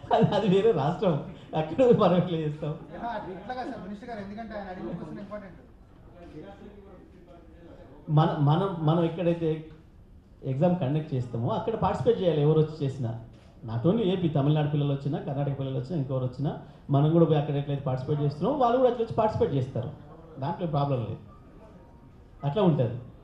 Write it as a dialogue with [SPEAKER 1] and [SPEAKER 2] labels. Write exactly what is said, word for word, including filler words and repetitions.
[SPEAKER 1] అది అది వేరే రాష్ట్రం, అక్కడ మనం ఎట్లా చేస్తాం? మన మనం మనం ఎక్కడైతే ఎగ్జామ్ కండక్ట్ చేస్తామో అక్కడ పార్టిసిపేట్ చేయాలి ఎవరు వచ్చి చేసినా. నాట్ ఓన్లీ ఏపీ, తమిళనాడు పిల్లలు వచ్చినా, కర్ణాటక పిల్లలు వచ్చినా, ఇంకెవరు వచ్చినా మనం కూడా పోయి అక్కడ ఎట్లయితే పార్టిసిపేట్ చేస్తున్నామో వాళ్ళు కూడా అట్లా వచ్చి పార్టిసిపేట్ చేస్తారు. దాంట్లో ప్రాబ్లం లేదు, అట్లా ఉంటుంది.